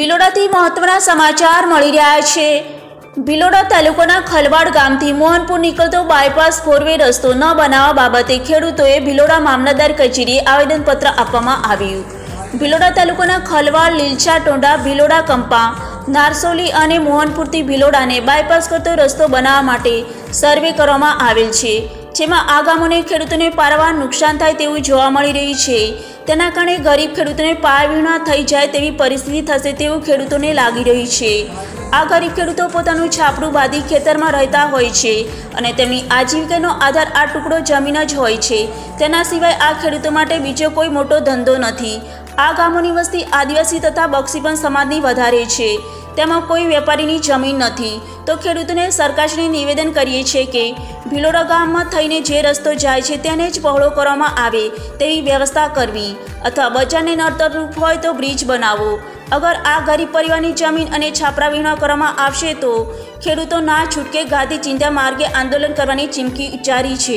ભિલોડાથી મહત્વના સમાચાર મળી રહ્યા છે। ભિલોડા તાલુકાના ખલવાડ ગામથી મોહનપુર નીકળતો બાયપાસ ફોરવે રસ્તો ન બનાવવા બાબતે ખેડૂતોએ ભિલોડા મામલતદાર કચેરીએ આવેદનપત્ર આપવામાં આવ્યું। ભિલોડા તાલુકાના ખલવાડ, લીલછા, ટોંડા, ભિલોડા, કંપા, નારસોલી અને મોહનપુરથી ભિલોડાને બાયપાસ કરતો રસ્તો બનાવવા માટે સર્વે કરવામાં આવેલ છે, જેમાં આ ગામોને ખેડૂતોને પારાવાર નુકસાન થાય તેવું જોવા મળી રહ્યું છે। તેના કારણે ગરીબ ખેડૂતોને પાર વિના થઈ જાય તેવી પરિસ્થિતિ થશે તેવું ખેડૂતોને લાગી રહ્યું છે। આ ગરીબ ખેડૂતો પોતાનું છાપરું બાંધી ખેતરમાં રહેતા હોય છે અને તેમની આજીવિકાનો આધાર આ ટુકડો જમીન જ હોય છે। તેના સિવાય આ ખેડૂતો માટે બીજો કોઈ મોટો ધંધો નથી। આ ગામોની વસ્તી આદિવાસી તથા બક્ષીપંચ સમાજની વધારે છે, તેમાં કોઈ વેપારીની જમીન નથી। તો ખેડૂતોને સરકારશ્રીને નિવેદન કરીએ છીએ કે ભિલોડા ગામમાં થઈને જે રસ્તો જાય છે તેને જ પહોળો કરવામાં આવે તેવી વ્યવસ્થા કરવી, અથવા બજારને નડતરરૂપ હોય તો બ્રિજ બનાવવો। અગર આ ગરીબ પરિવારની જમીન અને છાપરા વિના કરવામાં આવશે તો ખેડૂતો ના છૂટકે ગાદી ચિંતા માર્ગે આંદોલન કરવાની ચીમકી ઉચ્ચારી છે।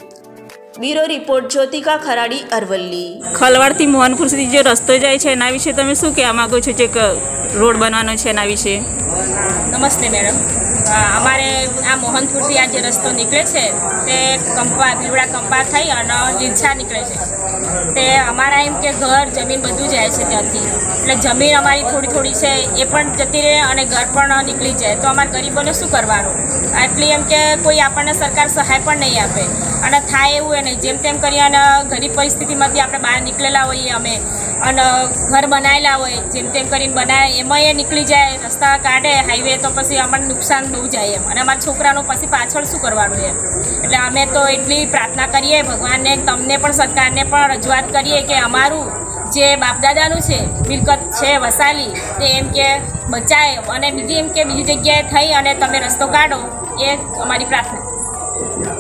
Bureau report, Jyotika Kharadi, Aravalli. ખલવાડથી મોહનપુર સુધી જે રસ્તો જાય છે એના વિશે તમે શું કહેવા માગો છો? જે રોડ બનવાનો છે એના વિશે। નમસ્તે મેડમ, અમારે આ મોહનપુરથી આ જે રસ્તો નીકળે છે તે ભિલોડા કંપા થઈ અને લીલછા નીકળે છે। તે અમારા એમ કે ઘર જમીન બધું જાય છે ત્યાંથી, એટલે જમીન અમારી થોડી થોડી છે એ પણ જતી રહે અને ઘર પણ નીકળી જાય તો અમારા ગરીબોને શું કરવાનું? આટલી એમ કે કોઈ આપણને સરકાર સહાય પણ નહીં આપે અને થાય એવું એને જેમ તેમ કરી અને ગરીબ પરિસ્થિતિમાંથી આપણે બહાર નીકળેલા હોઈએ અમે અને ઘર બનાવેલા હોય જેમ તેમ કરીને બનાવે એમાં એ નીકળી જાય, રસ્તા કાઢે હાઈવે તો પછી અમને નુકસાન બહુ જાય એમ, અને અમારા છોકરાનું પછી પાછળ શું કરવાનું એમ। એટલે અમે તો એટલી પ્રાર્થના કરીએ ભગવાનને, તમને પણ સરકારને પણ રજૂઆત કરીએ કે અમારું જે બાપદાદાનું છે મિલકત છે વસાલી તે એમ કે બચાય અને બીજી એમ કે બીજી જગ્યાએ થઈ અને તમે રસ્તો કાઢો, એ અમારી પ્રાર્થના।